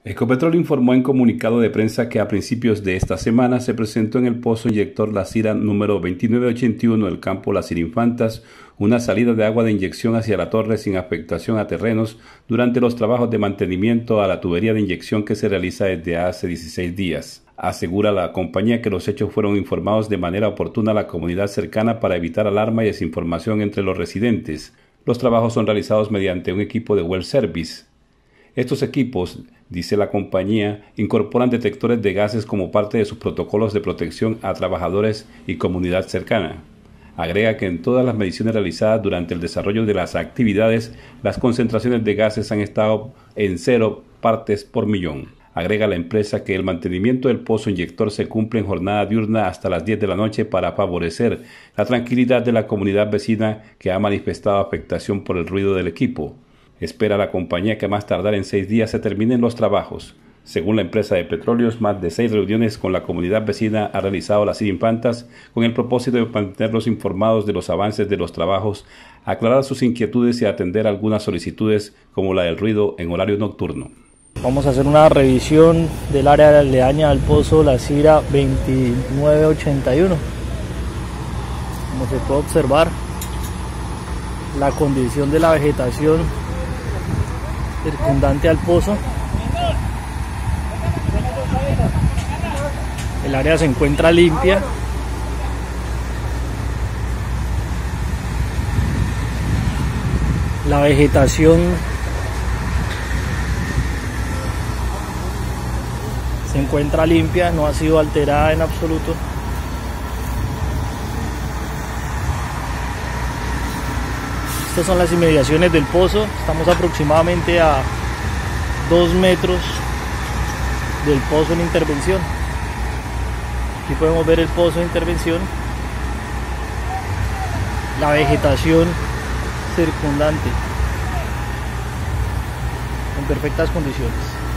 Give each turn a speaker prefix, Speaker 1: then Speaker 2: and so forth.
Speaker 1: Ecopetrol informó en comunicado de prensa que a principios de esta semana se presentó en el pozo inyector La Cira número 2981 del campo Las Infantas una salida de agua de inyección hacia la torre sin afectación a terrenos durante los trabajos de mantenimiento a la tubería de inyección que se realiza desde hace 16 días. Asegura la compañía que los hechos fueron informados de manera oportuna a la comunidad cercana para evitar alarma y desinformación entre los residentes. Los trabajos son realizados mediante un equipo de well service. Estos equipos, dice la compañía, incorporan detectores de gases como parte de sus protocolos de protección a trabajadores y comunidad cercana. Agrega que en todas las mediciones realizadas durante el desarrollo de las actividades, las concentraciones de gases han estado en 0 partes por millón. Agrega la empresa que el mantenimiento del pozo inyector se cumple en jornada diurna hasta las 10 de la noche para favorecer la tranquilidad de la comunidad vecina que ha manifestado afectación por el ruido del equipo. Espera la compañía que a más tardar en 6 días se terminen los trabajos. Según la empresa de petróleos, más de 6 reuniones con la comunidad vecina ha realizado Las Infantas con el propósito de mantenerlos informados de los avances de los trabajos, aclarar sus inquietudes y atender algunas solicitudes como la del ruido en horario nocturno.
Speaker 2: Vamos a hacer una revisión del área aledaña al pozo La Cira 2981. Como se puede observar, la condición de la vegetación circundante al pozo. El área se encuentra limpia. La vegetación se encuentra limpia, no ha sido alterada en absoluto. Estas son las inmediaciones del pozo. Estamos aproximadamente a 2 metros del pozo en intervención. Aquí podemos ver el pozo de intervención, la vegetación circundante en perfectas condiciones.